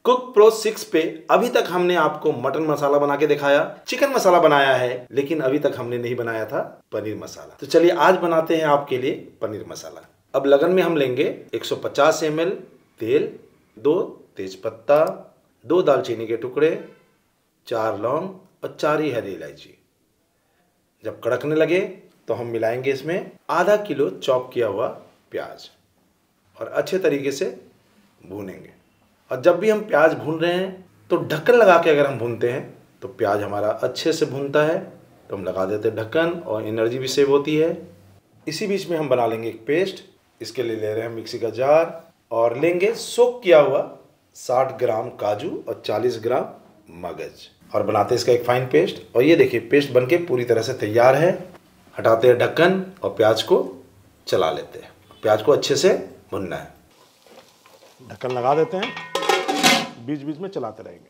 Cook pro 6 पे अभी तक हमने आपको मटन मसाला बना के दिखाया, चिकन मसाला बनाया है, लेकिन अभी तक हमने नहीं बनाया था पनीर मसाला। तो चलिए आज बनाते हैं आपके लिए पनीर मसाला। अब लगन में हम लेंगे 150 ml तेल, 2 तेजपत्ता, 2 दालचीनी के टुकड़े, 4 लौंग और 4 ही हरी इलायची। जब कड़कने लगे तो हम मिलाएंगे इसमें आधा किलो चॉप किया हुआ प्याज और अच्छे तरीके से भूनेंगे। और जब भी हम प्याज भून रहे हैं तो ढक्कन लगा के अगर हम भूनते हैं तो प्याज हमारा अच्छे से भूनता है। तो हम लगा देते हैं ढक्कन और एनर्जी भी सेव होती है। इसी बीच में हम बना लेंगे एक पेस्ट। इसके लिए ले रहे हैं मिक्सी का जार और लेंगे सोक किया हुआ 60 ग्राम काजू और 40 ग्राम मगज और बनाते हैं इसका एक फाइन पेस्ट। और ये देखिए पेस्ट बनके पूरी तरह से तैयार है। हटाते हैं ढक्कन और प्याज को चला लेते हैं। प्याज को अच्छे से भुनना है। ढक्कन लगा देते हैं, बीच बीच में चलाते रहेंगे।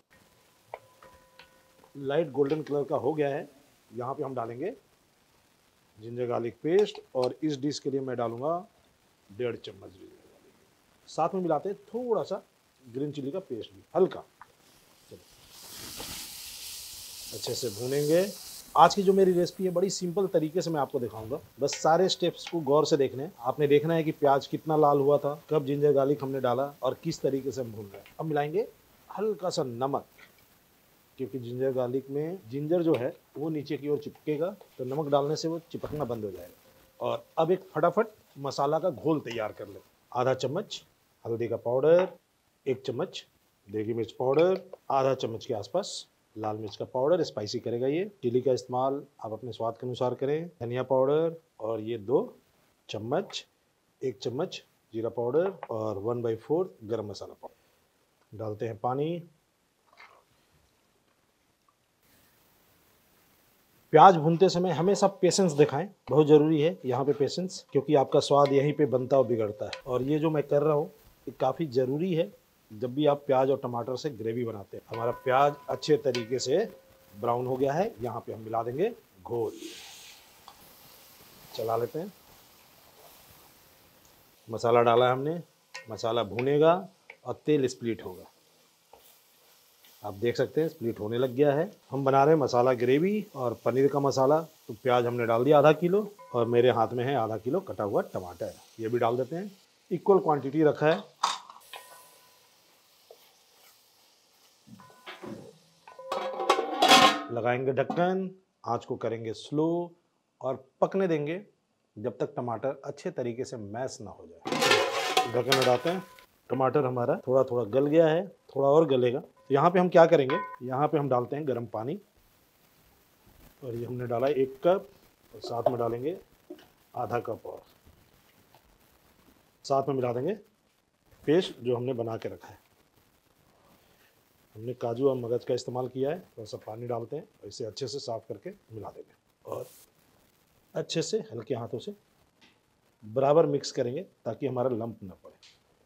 लाइट गोल्डन कलर का हो गया है। यहाँ पे हम डालेंगे जिंजर गार्लिक पेस्ट और इस डिश के लिए मैं डालूंगा 1.5 चम्मच जिंजर गार्लिक। साथ में मिलाते हैं थोड़ा सा ग्रीन चिली का पेस्ट भी, हल्का। अच्छे से भूनेंगे। आज की जो मेरी रेसिपी है बड़ी सिंपल तरीके से मैं आपको दिखाऊंगा। बस सारे स्टेप्स को गौर से देखने हैं। आपने देखना है कि प्याज कितना लाल हुआ था, कब जिंजर गार्लिक हमने डाला और किस तरीके से हम भून रहे हैं। अब मिलाएंगे हल्का सा नमक, क्योंकि जिंजर गार्लिक में जिंजर जो है वो नीचे की ओर चिपकेगा, तो नमक डालने से वो चिपकना बंद हो जाएगा। और अब एक फटाफट मसाला का घोल तैयार कर ले। आधा चम्मच हल्दी का पाउडर, 1 चम्मच देगी मिर्च पाउडर, आधा चम्मच के आसपास लाल मिर्च का पाउडर, स्पाइसी करेगा ये। चिली का इस्तेमाल आप अपने स्वाद के अनुसार करें। धनिया पाउडर और ये 2 चम्मच, 1 चम्मच जीरा पाउडर और 1/4 गरम मसाला पाउडर। डालते हैं पानी। प्याज भूनते समय हमेशा पेशेंस दिखाएं, बहुत ज़रूरी है यहाँ पे पेशेंस, क्योंकि आपका स्वाद यहीं पे बनता और बिगड़ता है। और ये जो मैं कर रहा हूँ ये काफ़ी ज़रूरी है जब भी आप प्याज और टमाटर से ग्रेवी बनाते हैं। हमारा प्याज अच्छे तरीके से ब्राउन हो गया है। यहाँ पे हम मिला देंगे घोल, चला लेते हैं। मसाला डाला है हमने, मसाला भूनेगा और तेल स्प्लिट होगा। आप देख सकते हैं स्प्लिट होने लग गया है। हम बना रहे हैं मसाला ग्रेवी और पनीर का मसाला। तो प्याज हमने डाल दिया आधा किलो और मेरे हाथ में है आधा किलो कटा हुआ टमाटर, ये भी डाल देते हैं। इक्वल क्वांटिटी रखा है। लगाएंगे ढक्कन, आंच को करेंगे स्लो और पकने देंगे जब तक टमाटर अच्छे तरीके से मैश ना हो जाए। ढक्कन हटाते हैं। टमाटर हमारा थोड़ा थोड़ा गल गया है, थोड़ा और गलेगा। तो यहाँ पे हम क्या करेंगे, यहाँ पे हम डालते हैं गर्म पानी। और ये हमने डाला 1 कप और साथ में डालेंगे आधा कप और साथ में मिला देंगे पेस्ट जो हमने बना के रखा है। हमने काजू और मगज का इस्तेमाल किया है। थोड़ा सा पानी डालते हैं और इसे अच्छे से साफ करके मिला देंगे और अच्छे से हल्के हाथों से बराबर मिक्स करेंगे ताकि हमारा लंप ना पड़े।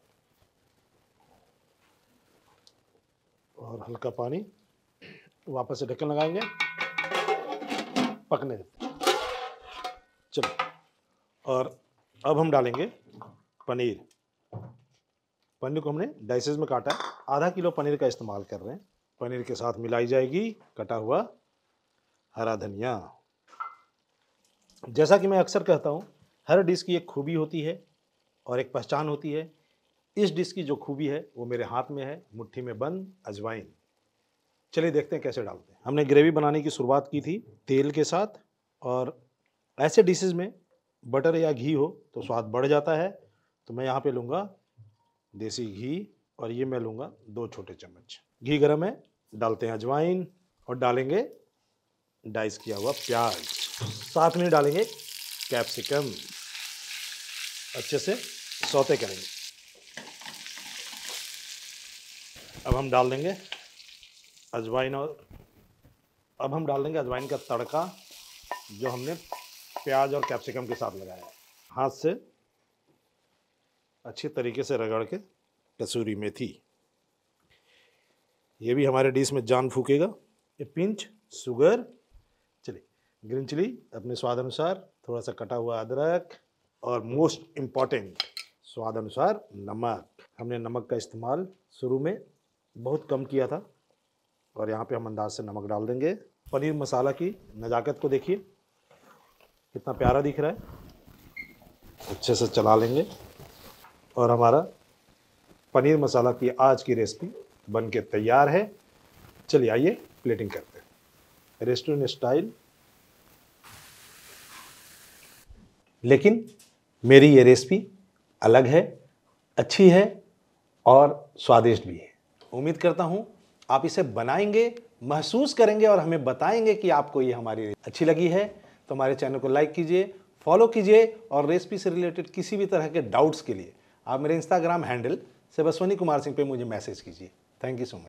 और हल्का पानी, वापस से ढक्कन लगाएंगे, पकने देते हैं। चलो, और अब हम डालेंगे पनीर। पनीर को हमने डाइसेस में काटा है। आधा किलो पनीर का इस्तेमाल कर रहे हैं। पनीर के साथ मिलाई जाएगी कटा हुआ हरा धनिया। जैसा कि मैं अक्सर कहता हूँ, हर डिश की एक खूबी होती है और एक पहचान होती है। इस डिश की जो खूबी है वो मेरे हाथ में है, मुट्ठी में बंद अजवाइन। चलिए देखते हैं कैसे डालते हैं। हमने ग्रेवी बनाने की शुरुआत की थी तेल के साथ, और ऐसे डिशेस में बटर या घी हो तो स्वाद बढ़ जाता है। तो मैं यहाँ पे लूँगा देसी घी और ये मैं लूँगा 2 छोटे चम्मच। घी गर्म है, डालते हैं अजवाइन और डालेंगे डाइस किया हुआ प्याज। साथ में डालेंगे कैप्सिकम। अच्छे से सौते करेंगे। अब हम डाल देंगे अजवाइन का तड़का जो हमने प्याज और कैप्सिकम के साथ लगाया है। हाथ से अच्छी तरीके से रगड़ के कसूरी मेथी, ये भी हमारे डिश में जान फूकेगा। ये पिंच शुगर, चलिए ग्रीन चिली अपने स्वाद अनुसार, थोड़ा सा कटा हुआ अदरक और मोस्ट इम्पॉर्टेंट स्वाद अनुसार नमक। हमने नमक का इस्तेमाल शुरू में बहुत कम किया था। और यहाँ पे हम अंदाज से नमक डाल देंगे। पनीर मसाला की नज़ाकत को देखिए, कितना प्यारा दिख रहा है। अच्छे से चला लेंगे और हमारा पनीर मसाला की आज की रेसिपी बन के तैयार है। चलिए आइए प्लेटिंग करते हैं रेस्टोरेंट स्टाइल। लेकिन मेरी ये रेसिपी अलग है, अच्छी है और स्वादिष्ट भी है। उम्मीद करता हूँ आप इसे बनाएंगे, महसूस करेंगे और हमें बताएंगे कि आपको ये हमारी अच्छी लगी है। तो हमारे चैनल को लाइक कीजिए, फॉलो कीजिए और रेसिपी से रिलेटेड किसी भी तरह के डाउट्स के लिए आप मेरे इंस्टाग्राम हैंडल सेबस्वनी कुमार सिंह पे मुझे मैसेज कीजिए। Thank you so much.